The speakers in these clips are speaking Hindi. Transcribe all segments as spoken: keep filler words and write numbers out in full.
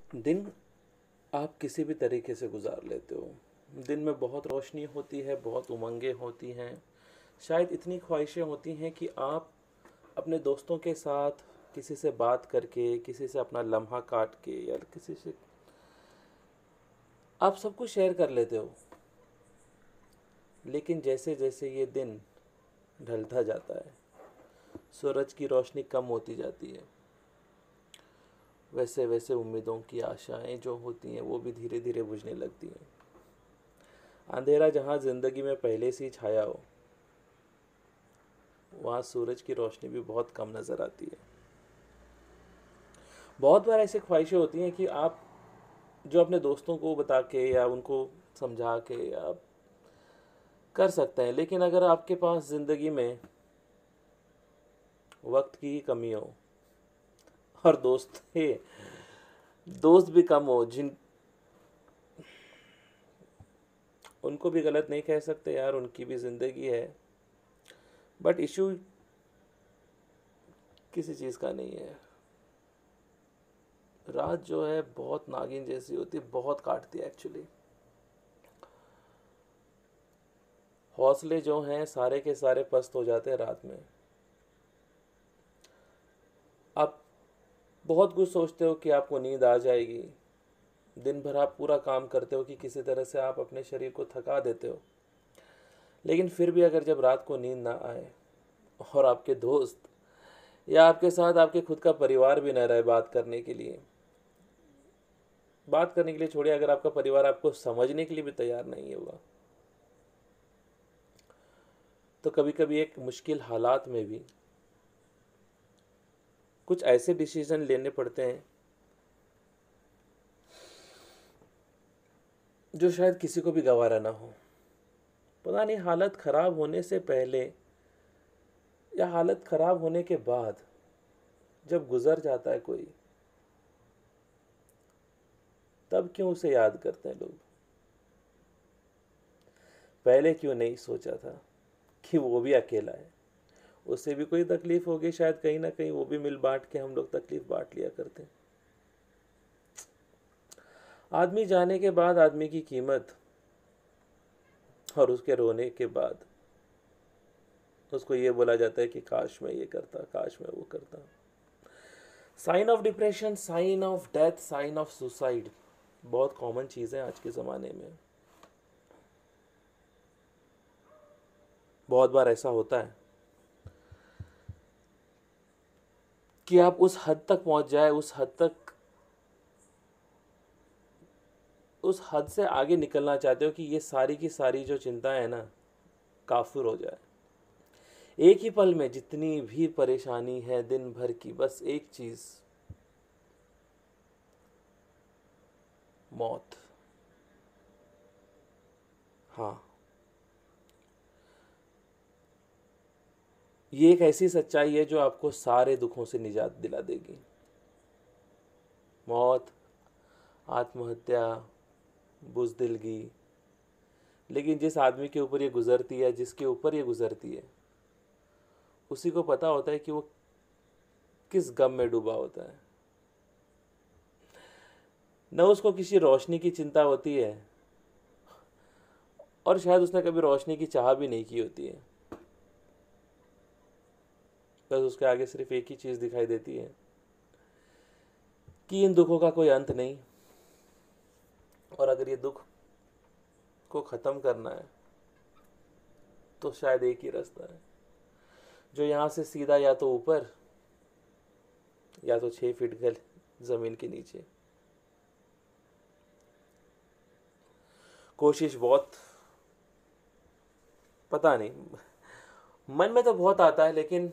दिन आप किसी भी तरीके से गुजार लेते हो। दिन में बहुत रोशनी होती है, बहुत उमंगें होती हैं, शायद इतनी ख्वाहिशें होती हैं कि आप अपने दोस्तों के साथ किसी से बात करके, किसी से अपना लम्हा काट के या किसी से आप सब कुछ शेयर कर लेते हो। लेकिन जैसे जैसे ये दिन ढलता जाता है, सूरज की रोशनी कम होती जाती है, वैसे वैसे उम्मीदों की आशाएं जो होती हैं वो भी धीरे धीरे बुझने लगती हैं। अंधेरा जहाँ ज़िंदगी में पहले से ही छाया हो, वहाँ सूरज की रोशनी भी बहुत कम नज़र आती है। बहुत बार ऐसी ख्वाहिशें होती हैं कि आप जो अपने दोस्तों को बता के या उनको समझा के आप कर सकते हैं, लेकिन अगर आपके पास ज़िंदगी में वक्त की ही कमी हो और दोस्त है दोस्त भी कम हो, जिन उनको भी गलत नहीं कह सकते यार, उनकी भी ज़िंदगी है, बट इशू किसी चीज़ का नहीं है। रात जो है बहुत नागिन जैसी होती है, बहुत काटती है एक्चुअली। हौसले जो हैं सारे के सारे पस्त हो जाते हैं रात में। आप बहुत कुछ सोचते हो कि आपको नींद आ जाएगी, दिन भर आप पूरा काम करते हो कि किसी तरह से आप अपने शरीर को थका देते हो, लेकिन फिर भी अगर जब रात को नींद ना आए और आपके दोस्त या आपके साथ आपके खुद का परिवार भी न रहे बात करने के लिए, बात करने के लिए छोड़िए, अगर आपका परिवार आपको समझने के लिए भी तैयार नहीं होगा, तो कभी कभी एक मुश्किल हालात में भी कुछ ऐसे डिसीजन लेने पड़ते हैं जो शायद किसी को भी गवारा ना हो। पता नहीं हालत ख़राब होने से पहले या हालत ख़राब होने के बाद जब गुजर जाता है कोई, तब क्यों उसे याद करते हैं लोग। पहले क्यों नहीं सोचा था कि वो भी अकेला है, उससे भी कोई तकलीफ होगी, शायद कहीं ना कहीं वो भी मिल बांट के हम लोग तकलीफ बांट लिया करते हैं। आदमी जाने के बाद आदमी की कीमत और उसके रोने के बाद उसको ये बोला जाता है कि काश मैं ये करता, काश मैं वो करता। Sign of depression, sign of death, sign of suicide बहुत कॉमन चीज़ है आज के ज़माने में। बहुत बार ऐसा होता है कि आप उस हद तक पहुंच जाए, उस हद तक उस हद से आगे निकलना चाहते हो कि ये सारी की सारी जो चिंताएं है ना, काफिर हो जाए। एक ही पल में जितनी भी परेशानी है दिन भर की, बस एक चीज़, मौत। हाँ, ये एक ऐसी सच्चाई है जो आपको सारे दुखों से निजात दिला देगी। मौत, आत्महत्या, बुज़दिलगी। लेकिन जिस आदमी के ऊपर ये गुजरती है, जिसके ऊपर ये गुजरती है, उसी को पता होता है कि वो किस गम में डूबा होता है। न उसको किसी रोशनी की चिंता होती है, और शायद उसने कभी रोशनी की चाह भी नहीं की होती है। बस उसके आगे सिर्फ एक ही चीज़ दिखाई देती है कि इन दुखों का कोई अंत नहीं, और अगर ये दुख को ख़त्म करना है तो शायद एक ही रास्ता है, जो यहाँ से सीधा या तो ऊपर या तो छः फीट गल ज़मीन के नीचे। कोशिश बहुत, पता नहीं, मन में तो बहुत आता है, लेकिन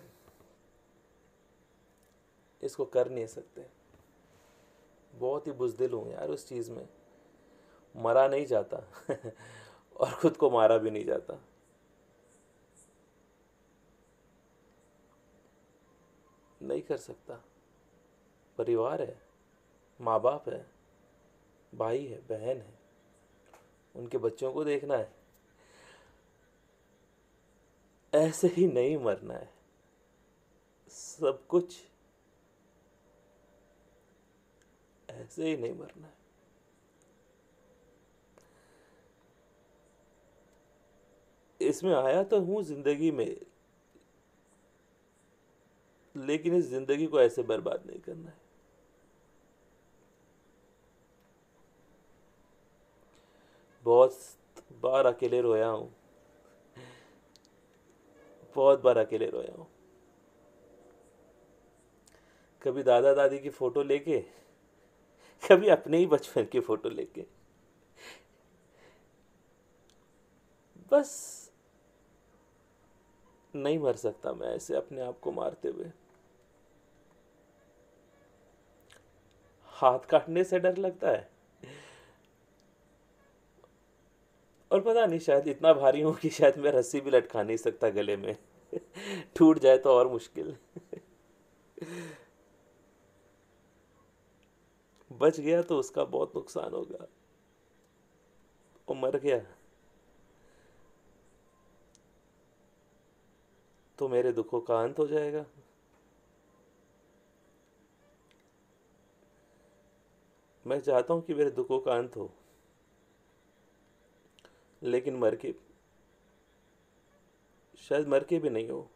इसको कर नहीं सकते। बहुत ही बुज़दिल हूँ यार उस चीज़ में, मरा नहीं जाता और खुद को मारा भी नहीं जाता। नहीं कर सकता। परिवार है, माँ बाप है, भाई है, बहन है, उनके बच्चों को देखना है। ऐसे ही नहीं मरना है, सब कुछ ऐसे ही नहीं मरना है। इसमें आया तो हूँ जिंदगी में, लेकिन इस जिंदगी को ऐसे बर्बाद नहीं करना है। बहुत बार अकेले रोया हूँ, बहुत बार अकेले रोया हूँ। कभी दादा दादी की फोटो लेके, कभी अपने ही बचपन की फोटो लेके। बस नहीं मर सकता मैं ऐसे अपने आप को मारते हुए। हाथ काटने से डर लगता है, और पता नहीं शायद इतना भारी हूं कि शायद मैं रस्सी भी लटका नहीं सकता गले में। टूट जाए तो और मुश्किल। बच गया तो उसका बहुत नुकसान होगा, वो मर गया तो मेरे दुखों का अंत हो जाएगा। मैं चाहता हूं कि मेरे दुखों का अंत हो, लेकिन मर के, शायद मर के भी नहीं हो।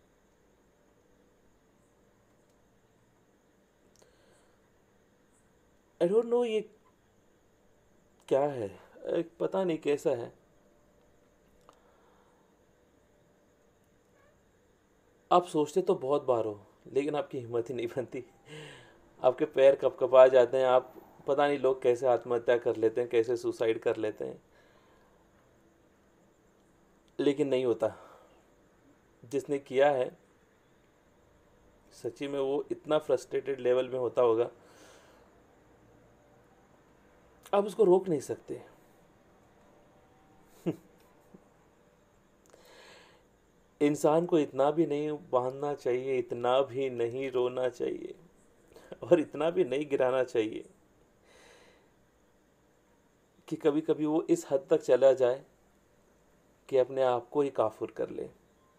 आई डोंट नो ये क्या है, एक पता नहीं कैसा है। आप सोचते तो बहुत बार हो, लेकिन आपकी हिम्मत ही नहीं बनती। आपके पैर कपकपा जाते हैं, आप पता नहीं लोग कैसे आत्महत्या कर लेते हैं, कैसे सुसाइड कर लेते हैं, लेकिन नहीं होता। जिसने किया है सच्ची में वो इतना फ्रस्ट्रेटेड लेवल में होता होगा, आप उसको रोक नहीं सकते। इंसान को इतना भी नहीं बांधना चाहिए, इतना भी नहीं रोना चाहिए, और इतना भी नहीं गिराना चाहिए कि कभी कभी वो इस हद तक चला जाए कि अपने आप को ही काफुर कर ले।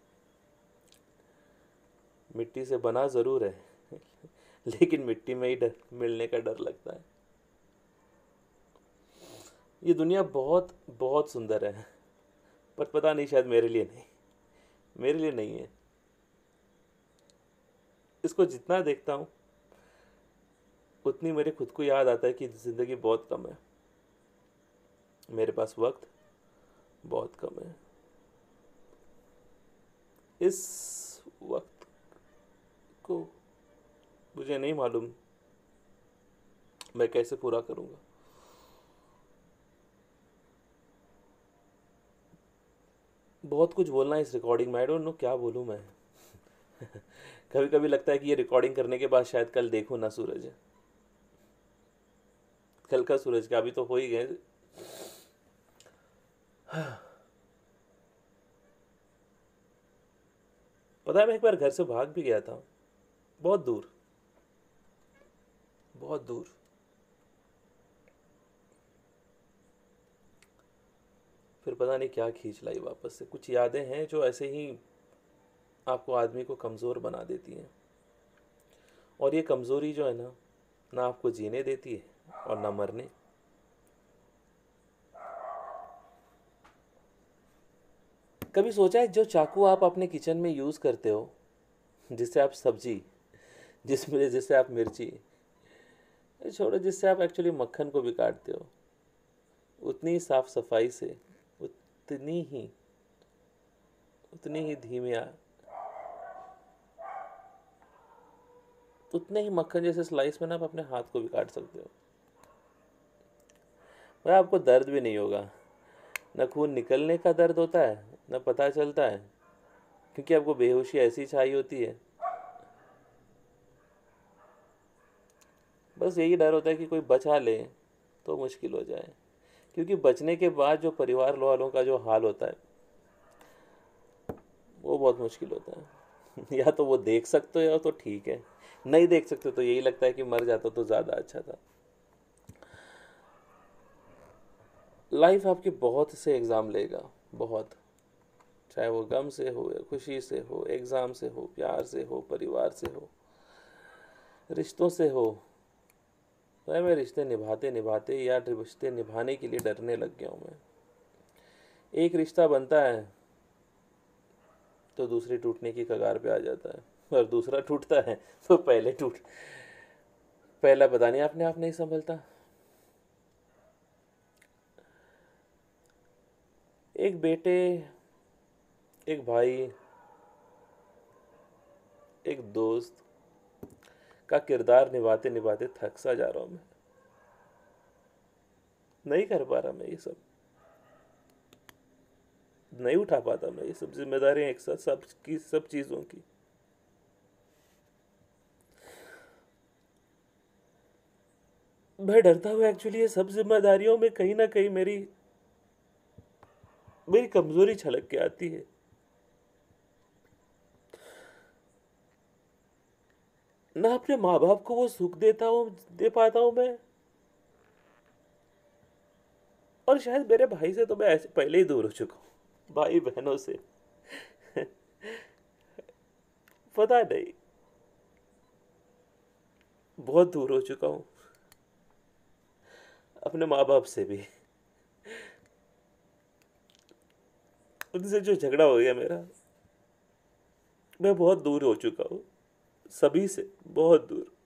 मिट्टी से बना जरूर है, लेकिन मिट्टी में ही डर मिलने का डर लगता है। ये दुनिया बहुत बहुत सुंदर है, पर पता नहीं शायद मेरे लिए नहीं, मेरे लिए नहीं है। इसको जितना देखता हूँ उतनी मेरे खुद को याद आता है कि ज़िंदगी बहुत कम है, मेरे पास वक्त बहुत कम है। इस वक्त को मुझे नहीं मालूम मैं कैसे पूरा करूँगा। बहुत कुछ बोलना है इस रिकॉर्डिंग में, आई डोंट नो क्या बोलूँ मैं। कभी कभी लगता है कि ये रिकॉर्डिंग करने के बाद शायद कल देखूँ ना सूरज, कल का सूरज का, अभी तो हो ही गए। पता है मैं एक बार घर से भाग भी गया था, बहुत दूर, बहुत दूर। फिर पता नहीं क्या खींच लाई वापस से। कुछ यादें हैं जो ऐसे ही आपको, आदमी को कमज़ोर बना देती हैं, और ये कमज़ोरी जो है ना, ना आपको जीने देती है और ना मरने। कभी सोचा है जो चाकू आप अपने किचन में यूज़ करते हो, जिससे आप सब्जी, जिसमें जिससे आप मिर्ची, ये छोड़ो, जिससे आप एक्चुअली मक्खन को भी काटते हो, उतनी ही साफ सफाई से, उतनी ही उतनी ही धीमे आ- उतने ही मक्खन जैसे स्लाइस में ना आप अपने हाथ को भी काट सकते हो। भाई आपको दर्द भी नहीं होगा, न खून निकलने का दर्द होता है, न पता चलता है, क्योंकि आपको बेहोशी ऐसी छाई होती है। बस यही डर होता है कि कोई बचा ले तो मुश्किल हो जाए, क्योंकि बचने के बाद जो परिवार वालों का जो हाल होता है वो बहुत मुश्किल होता है। या तो वो देख सकते हो तो ठीक है, नहीं देख सकते तो यही लगता है कि मर जाता तो ज़्यादा अच्छा था। लाइफ आपके बहुत से एग्ज़ाम लेगा, बहुत, चाहे वो गम से हो या खुशी से हो, एग्ज़ाम से हो, प्यार से हो, परिवार से हो, रिश्तों से हो, भाई मैं रिश्ते निभाते निभाते या रिश्ते निभाने के लिए डरने लग गया हूँ मैं। एक रिश्ता बनता है तो दूसरे टूटने की कगार पे आ जाता है, और दूसरा टूटता है तो पहले टूट पहला पता नहीं अपने आप नहीं संभलता। एक बेटे, एक भाई, एक दोस्त का किरदार निभाते निभाते थक सा जा रहा हूं मैं। नहीं कर पा रहा मैं ये सब, नहीं उठा पाता मैं ये सब जिम्मेदारियां एक साथ, सब की सब चीजों की। मैं डरता हूँ एक्चुअली ये सब जिम्मेदारियों में कहीं ना कहीं मेरी मेरी कमजोरी छलक के आती है। ना अपने माँ बाप को वो सुख देता हूँ, दे पाता हूँ मैं, और शायद मेरे भाई से तो मैं ऐसे पहले ही दूर हो चुका हूँ, भाई बहनों से। पता नहीं, बहुत दूर हो चुका हूँ, अपने माँ बाप से भी। उनसे जो झगड़ा हो गया मेरा, मैं बहुत दूर हो चुका हूँ, सभी से बहुत दूर।